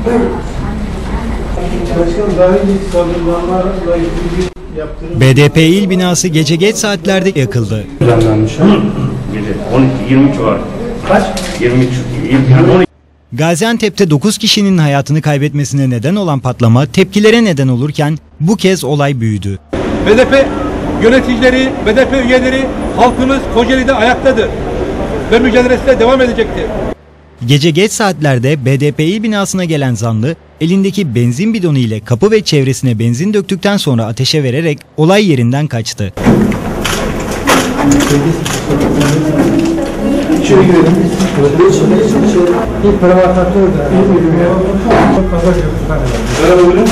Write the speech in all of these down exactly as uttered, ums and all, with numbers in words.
Başkanım daha önceki saldırılarla ilgili yaptığınız... B D P il binası gece geç saatlerde yakıldı. Planlanmış. Gece on iki yirmi üç var. Kaç? yirmi üç. Yani on iki. Gaziantep'te dokuz kişinin hayatını kaybetmesine neden olan patlama tepkilere neden olurken bu kez olay büyüdü. B D P yöneticileri, B D P üyeleri, halkımız Kocaeli'de ayaktadır ve mücadelesine devam edecektir. Gece geç saatlerde B D P il binasına gelen zanlı elindeki benzin bidonu ile kapı ve çevresine benzin döktükten sonra ateşe vererek olay yerinden kaçtı. İçeri girelim. İlk provokatör de. Merhaba buyurun.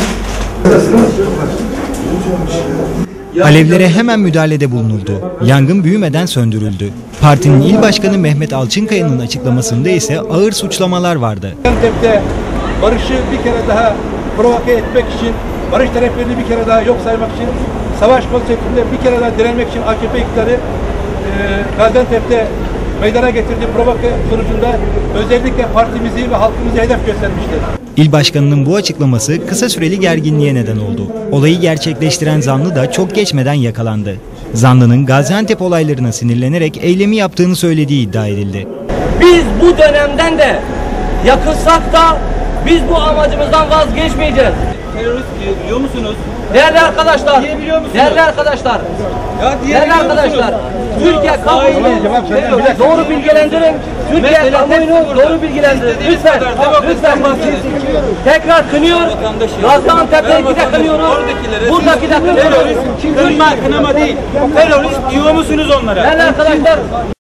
Alevlere hemen müdahalede bulunuldu. Yangın büyümeden söndürüldü. Partinin il başkanı Mehmet Alçınkaya'nın açıklamasında ise ağır suçlamalar vardı. Gaziantep'te barışı bir kere daha provoke etmek için, barış taraflarını bir kere daha yok saymak için, savaş konseptinde bir kere daha direnmek için A K P iktidarı e, Gaziantep'te meydana getirdiği provoke sonucunda özellikle partimizi ve halkımızı hedef göstermiştir. İl başkanının bu açıklaması kısa süreli gerginliğe neden oldu. Olayı gerçekleştiren zanlı da çok geçmeden yakalandı. Zanlının Gaziantep olaylarına sinirlenerek eylemi yaptığını söylediği iddia edildi. Biz bu dönemden de yakılsak da biz bu amacımızdan vazgeçmeyeceğiz. Terörist diyor musunuz? Değerli arkadaşlar, Diyebiliyor musunuz? değerli arkadaşlar, Ya değerli arkadaşlar, Türkiye kamuoyunu doğru bilgilendirin, Türkiye kamuoyunu doğru bilgilendirin. Lütfen, lütfen tekrar kınıyor, Gaziantep'teki de kınıyoruz, buradaki de kınıyoruz. Kınma, kınama değil. Terörist diyor musunuz onlara? Değerli arkadaşlar,